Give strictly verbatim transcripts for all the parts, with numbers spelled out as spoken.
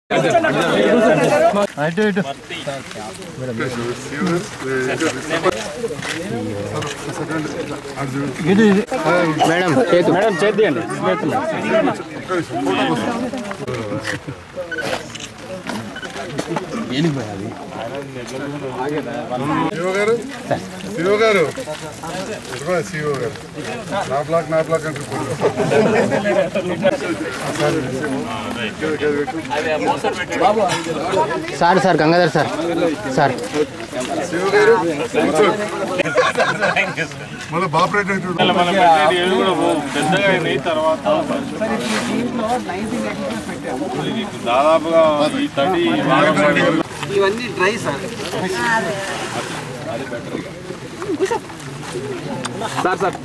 Madam madam చేద్దండి Shiva గారు శివ గారు శివ గారు నా బ్లాక్ నా బ్లాక్ అంటే sir sir Gangadhar sir sir Shiva గారు మన బాపరేట్ దాదాపుగా ఇవన్నీ డ్రై సార్ సార్ సార్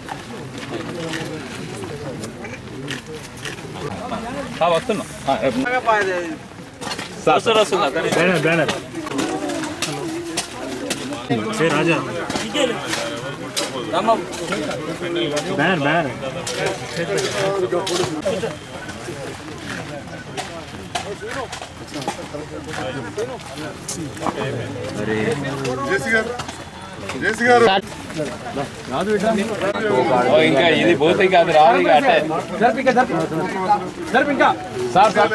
వస్తున్నా సార్ వస్తున్నా banner banner Raja banner banner JC గారు జేసీ గారు ఇంకా ఇది పోతే ఇంకా అది రాదు ఇక అంటే జరిపి జరిపి ఇంకా sir sir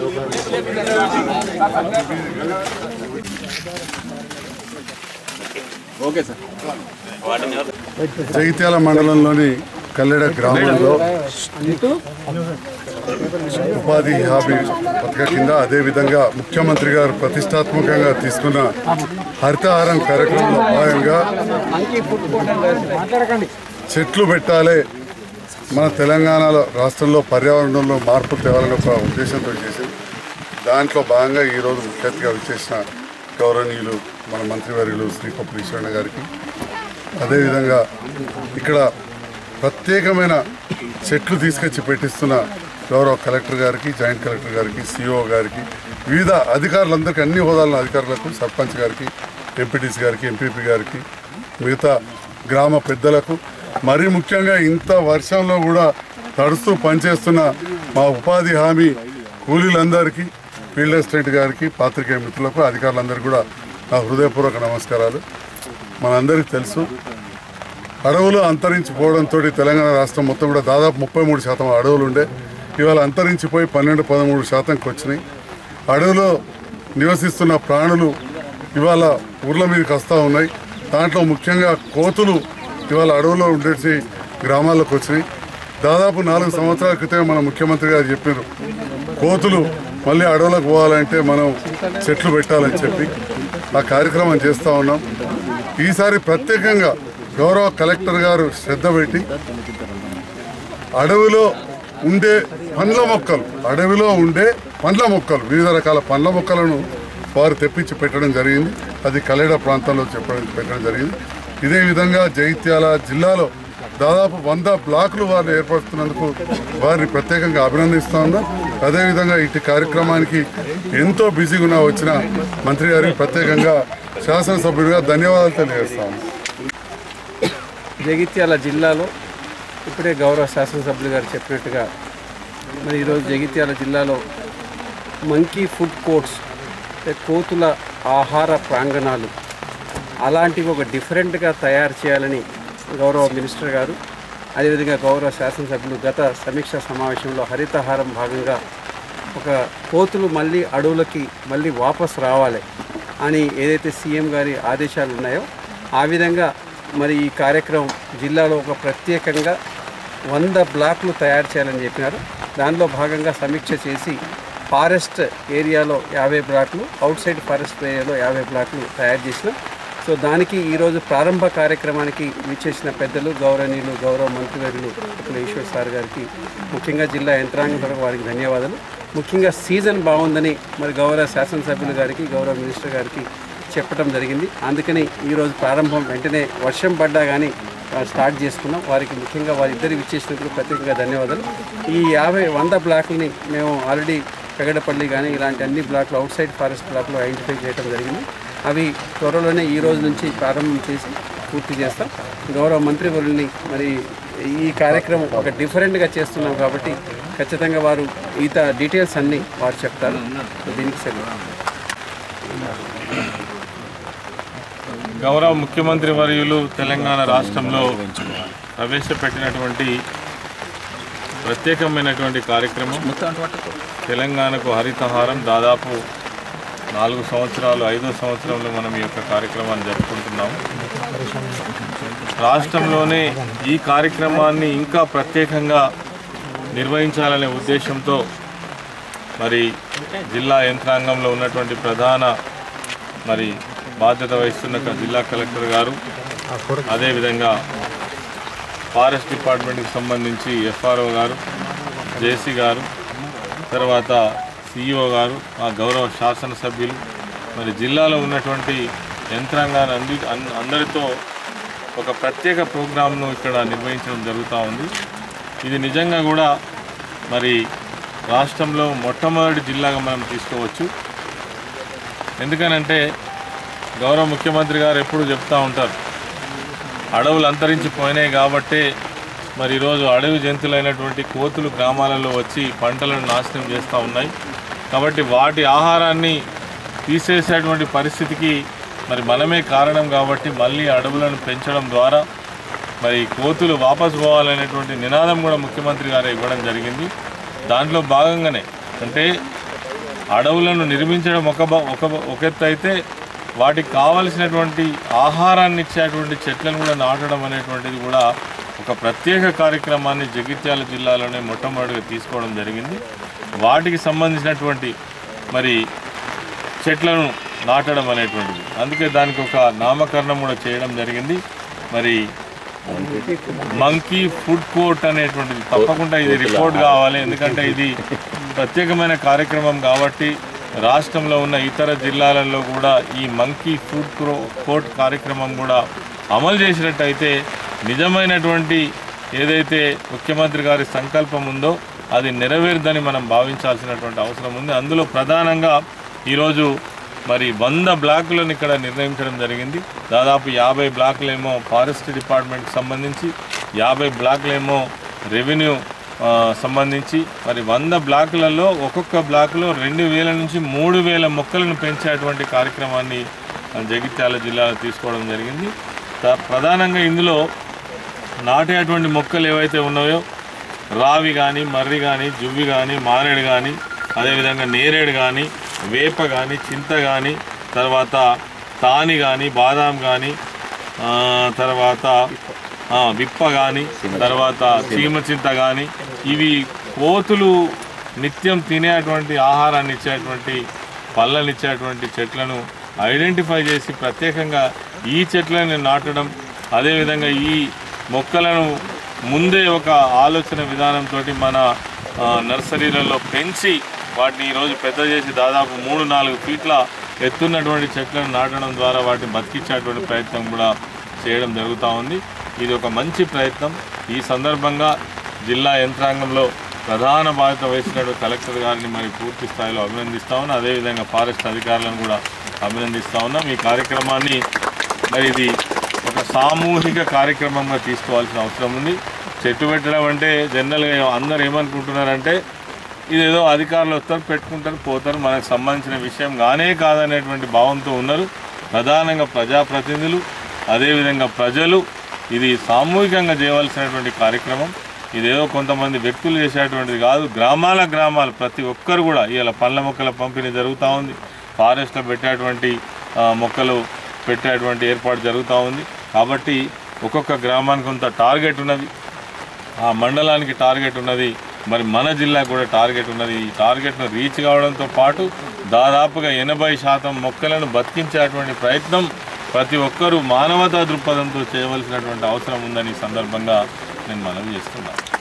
okay sir Jagtial మండలంలోని కల్లెడ గ్రామంలో ఉపాధి హామీ పథకం కింద అదేవిధంగా ముఖ్యమంత్రి గారు ప్రతిష్టాత్మకంగా తీసుకున్న హరితహారం కార్యక్రమంలో భాగంగా చెట్లు పెట్టాలి, మన తెలంగాణలో రాష్ట్రంలో పర్యావరణంలో మార్పు తేవాలని ఒక ఉద్దేశంతో చేసి దాంట్లో భాగంగా ఈరోజు ముఖ్య అతిథిగా విచ్చేసిన గౌరవనీయులు మన మంత్రివర్యులు శ్రీ కొప్పుల ఈశ్వరన్న గారికి, అదేవిధంగా ఇక్కడ ప్రత్యేకమైన చెట్లు తీసుకొచ్చి పెట్టిస్తున్న గౌరవ కలెక్టర్ గారికి, జాయింట్ కలెక్టర్ గారికి, సిఇఓ గారికి, వివిధ అధికారులందరికీ, అన్ని హోదాల అధికారులకు, సర్పంచ్ గారికి, ఎంపీటీసీ గారికి, ఎంపీపీ గారికి, మిగతా గ్రామ పెద్దలకు, మరీ ముఖ్యంగా ఇంత వర్షంలో కూడా తడుస్తూ పనిచేస్తున్న మా ఉపాధి హామీ కూలీలందరికీ, ఫీల్డ్ అసిస్టెంట్ గారికి, పాత్రికేయ మిత్రులకు, అధికారులందరికీ కూడా నా హృదయపూర్వక నమస్కారాలు. మనందరికీ తెలుసు, అడవులు అంతరించిపోవడంతో తెలంగాణ రాష్ట్రం మొత్తం కూడా దాదాపు ముప్పై మూడు శాతం అడవులు ఉండే ఇవాళ అంతరించిపోయి పన్నెండు పదమూడు శాతంకి వచ్చినాయి. అడవిలో నివసిస్తున్న ప్రాణులు ఇవాళ ఊర్ల మీదకి వస్తూ ఉన్నాయి. దాంట్లో ముఖ్యంగా కోతులు ఇవాళ అడవులో ఉండేసి గ్రామాల్లోకి వచ్చినాయి. దాదాపు నాలుగు సంవత్సరాల క్రితమే మన ముఖ్యమంత్రి గారు చెప్పారు, కోతులు మళ్ళీ అడవులకు పోవాలంటే మనం చెట్లు పెట్టాలని చెప్పి ఆ కార్యక్రమం చేస్తూ ఉన్నాం. ఈసారి ప్రత్యేకంగా గౌరవ కలెక్టర్ గారు శ్రద్ధ పెట్టి అడవిలో ఉండే పండ్ల మొక్కలు అడవిలో ఉండే పండ్ల మొక్కలు వివిధ రకాల పండ్ల మొక్కలను వారు తెప్పించి పెట్టడం జరిగింది. అది కల్లెడ ప్రాంతంలో చెప్పడం పెట్టడం జరిగింది. ఇదే విధంగా జగిత్యాల జిల్లాలో దాదాపు వంద బ్లాకులు వారిని ఏర్పడుతున్నందుకు వారిని ప్రత్యేకంగా అభినందిస్తూ ఉన్నాం. అదేవిధంగా ఇటు కార్యక్రమానికి ఎంతో బిజీగా వచ్చిన మంత్రి గారికి ప్రత్యేకంగా శాసనసభ్యుడిగా ధన్యవాదాలు తెలియజేస్తాము. జగిత్యాల జిల్లాలో ఇప్పుడే గౌరవ శాసనసభ్యులు గారు చెప్పినట్టుగా మరి ఈరోజు జగిత్యాల జిల్లాలో మంకీ ఫుడ్ కోర్ట్స్, కోతుల ఆహార ప్రాంగణాలు అలాంటివి ఒక డిఫరెంట్గా తయారు చేయాలని గౌరవ మినిస్టర్ గారు, అదేవిధంగా గౌరవ శాసనసభ్యులు గత సమీక్షా సమావేశంలో హరితహారం భాగంగా ఒక కోతులు మళ్ళీ అడవులకి మళ్ళీ వాపస్ రావాలి అని ఏదైతే సీఎం గారి ఆదేశాలు ఉన్నాయో ఆ విధంగా మరి ఈ కార్యక్రమం జిల్లాలో ఒక ప్రత్యేకంగా వంద బ్లాక్లు తయారు చేయాలని చెప్పినారు. దానిలో భాగంగా సమీక్ష చేసి ఫారెస్ట్ ఏరియాలో యాభై బ్లాక్లు, అవుట్ సైడ్ ఫారెస్ట్ ఏరియాలో యాభై బ్లాక్లు తయారు చేసినాం. సో దానికి ఈరోజు ప్రారంభ కార్యక్రమానికి విచ్చేసిన పెద్దలు గౌరవనీయులు గౌరవ మంత్రివర్యులు కొప్పుల ఈశ్వర్ సార్ గారికి, ముఖ్యంగా జిల్లా యంత్రాంగం తరఫు వారికి ధన్యవాదాలు. ముఖ్యంగా సీజన్ బాగుందని మరి గౌరవ శాసనసభ్యులు గారికి, గౌరవ మినిస్టర్ గారికి చెప్పడం జరిగింది. అందుకని ఈరోజు ప్రారంభం వెంటనే వర్షం పడ్డా కానీ స్టార్ట్ చేసుకున్నాం. వారికి ముఖ్యంగా వారిద్దరికి ఇచ్చేసినందుకు ప్రత్యేకంగా ధన్యవాదాలు. ఈ యాభై వంద బ్లాక్లని మేము ఆల్రెడీ పెగడపల్లి కానీ ఇలాంటి అన్ని బ్లాక్లు అవుట్ సైడ్ ఫారెస్ట్ బ్లాక్లు ఐడెంటిఫై చేయడం జరిగింది. అవి త్వరలోనే ఈ రోజు నుంచి ప్రారంభం చేసి పూర్తి చేస్తాం. గౌరవ మంత్రివర్యుల్ని మరి ఈ కార్యక్రమం ఒక డిఫరెంట్గా చేస్తున్నాం కాబట్టి ఖచ్చితంగా వారు ఈత డీటెయిల్స్ అన్నీ వారు చెప్తారు. దీనికి సరే గౌరవ ముఖ్యమంత్రి వర్యులు తెలంగాణ రాష్ట్రంలో ప్రవేశపెట్టినటువంటి ప్రత్యేకమైనటువంటి కార్యక్రమం తెలంగాణకు హరితహారం. దాదాపు నాలుగు సంవత్సరాలు ఐదో సంవత్సరంలో మనం ఈ యొక్క కార్యక్రమాన్ని జరుపుకుంటున్నాము. రాష్ట్రంలోనే ఈ కార్యక్రమాన్ని ఇంకా ప్రత్యేకంగా నిర్వహించాలనే ఉద్దేశంతో మరి జిల్లా యంత్రాంగంలో ఉన్నటువంటి ప్రధాన మరి బాధ్యత వహిస్తున్న జిల్లా కలెక్టర్ గారు, అదేవిధంగా ఫారెస్ట్ డిపార్ట్మెంట్కి సంబంధించి ఎఫ్ఆర్ఓ గారు, జేసీ గారు, తర్వాత సిఇఓ గారు, ఆ గౌరవ శాసనసభ్యులు, మరి జిల్లాలో ఉన్నటువంటి యంత్రాంగాన్ని అంది అందరితో ఒక ప్రత్యేక ప్రోగ్రాంను ఇక్కడ నిర్వహించడం జరుగుతూ ఉంది. ఇది నిజంగా కూడా మరి రాష్ట్రంలో మొట్టమొదటి జిల్లాగా మనం తీసుకోవచ్చు. ఎందుకనంటే గౌరవ ముఖ్యమంత్రి గారు ఎప్పుడు చెప్తూ ఉంటారు, అడవులు అంతరించిపోయినాయి కాబట్టే మరి ఈరోజు అడవి జంతువులైనటువంటి కోతులు గ్రామాలలో వచ్చి పంటలను నాశనం చేస్తూ ఉన్నాయి. కాబట్టి వాటి ఆహారాన్ని తీసేసేటువంటి పరిస్థితికి మరి మనమే కారణం. కాబట్టి మళ్ళీ అడవులను పెంచడం ద్వారా మరి కోతులు వాపసు పోవాలనేటువంటి నినాదం కూడా ముఖ్యమంత్రి గారు ఇవ్వడం జరిగింది. దాంట్లో భాగంగానే అంటే అడవులను నిర్మించడం ఒక ఒక ఒక ఎత్తు అయితే వాటికి కావలసినటువంటి ఆహారాన్ని ఇచ్చేటువంటి చెట్లను కూడా నాటడం అనేటువంటిది కూడా ఒక ప్రత్యేక కార్యక్రమాన్ని జగిత్యాల జిల్లాలోనే మొట్టమొదటిగా తీసుకోవడం జరిగింది. వాటికి సంబంధించినటువంటి మరి చెట్లను నాటడం అనేటువంటిది, అందుకే దానికి ఒక నామకరణం కూడా చేయడం జరిగింది. మరి మంకీ ఫుడ్ కోర్ట్ అనేటువంటిది తప్పకుండా ఇది రిపోర్ట్ కావాలి. ఎందుకంటే ఇది ప్రత్యేకమైన కార్యక్రమం కాబట్టి రాష్ట్రంలో ఉన్న ఇతర జిల్లాలలో కూడా ఈ మంకీ ఫుడ్ కోర్ట్ కార్యక్రమం కూడా అమలు చేసినట్టయితే నిజమైనటువంటి ఏదైతే ముఖ్యమంత్రి గారి సంకల్పం ఉందో అది నెరవేరుదని మనం భావించాల్సినటువంటి అవసరం ఉంది. అందులో ప్రధానంగా ఈరోజు మరి వంద బ్లాకులను ఇక్కడ నిర్ణయించడం జరిగింది. దాదాపు యాభై బ్లాకులేమో ఫారెస్ట్ డిపార్ట్మెంట్కి సంబంధించి, యాభై బ్లాకులేమో రెవెన్యూ సంబంధించి, మరి వంద బ్లాకులలో ఒక్కొక్క బ్లాకులో రెండు వేల నుంచి మూడు వేల మొక్కలను పెంచేటువంటి కార్యక్రమాన్ని జగిత్యాల జిల్లాలో తీసుకోవడం జరిగింది. ప్రధానంగా ఇందులో నాటేటువంటి మొక్కలు ఏవైతే ఉన్నాయో రావి కానీ, మర్రి కానీ, జువ్వి కానీ, మారేడు కానీ, అదేవిధంగా నేరేడు కానీ, వేప కానీ, చింత కానీ, తర్వాత తాని కానీ, బాదాం కానీ, తర్వాత విప్ప కానీ, తర్వాత చీమ చింత కానీ, ఇవి కోతులు నిత్యం తినేటువంటి ఆహారాన్ని ఇచ్చేటువంటి పళ్ళని ఇచ్చేటువంటి చెట్లను ఐడెంటిఫై చేసి ప్రత్యేకంగా ఈ చెట్లను నాటడం, అదేవిధంగా ఈ మొక్కలను ముందే ఒక ఆలోచన విధానంతో మన నర్సరీలలో పెంచి వాటిని ఈరోజు పెద్ద చేసి దాదాపు మూడు నాలుగు ఫీట్ల ఎత్తున్నటువంటి చెట్లను నాటడం ద్వారా వాటిని బతికించేటువంటి ప్రయత్నం కూడా చేయడం జరుగుతూ ఉంది. ఇది ఒక మంచి ప్రయత్నం. ఈ సందర్భంగా జిల్లా యంత్రాంగంలో ప్రధాన బాధ్యత వహిస్తున్నటువంటి కలెక్టర్ గారిని మరి పూర్తి స్థాయిలో అభినందిస్తా ఉన్నాం. అదేవిధంగా ఫారెస్ట్ అధికారులను కూడా అభినందిస్తూ ఉన్నాం. ఈ కార్యక్రమాన్ని మరి ఇది ఒక సామూహిక కార్యక్రమంగా తీసుకోవాల్సిన అవసరం ఉంది. చెట్టు పెట్టడం అంటే జనరల్గా అందరూ ఏమనుకుంటున్నారంటే ఇదేదో అధికారులు వస్తారు, పెట్టుకుంటారు, పోతారు, మనకు సంబంధించిన విషయం కానే కాదనేటువంటి భావంతో ఉన్నారు. ప్రధానంగా ప్రజాప్రతినిధులు, అదేవిధంగా ప్రజలు ఇది సామూహికంగా చేయవలసినటువంటి కార్యక్రమం. ఇదేదో కొంతమంది వ్యక్తులు చేసేటువంటిది కాదు. గ్రామాల గ్రామాలు ప్రతి ఒక్కరు కూడా ఇవాళ పళ్ళ మొక్కల పంపిణీ జరుగుతూ ఉంది. ఫారెస్ట్లో పెట్టేటువంటి మొక్కలు పెట్టేటువంటి ఏర్పాటు జరుగుతూ ఉంది. కాబట్టి ఒక్కొక్క గ్రామానికి కొంత టార్గెట్ ఉన్నది, ఆ మండలానికి టార్గెట్ ఉన్నది, మరి మన జిల్లాకు కూడా టార్గెట్ ఉన్నది. ఈ టార్గెట్ను రీచ్ కావడంతో పాటు దాదాపుగా ఎనభై శాతం మొక్కలను బతికించేటువంటి ప్రయత్నం ప్రతి ఒక్కరూ మానవతా దృక్పథంతో చేయవలసినటువంటి అవసరం ఉందని ఈ సందర్భంగా నేను మనవి చేస్తున్నాను.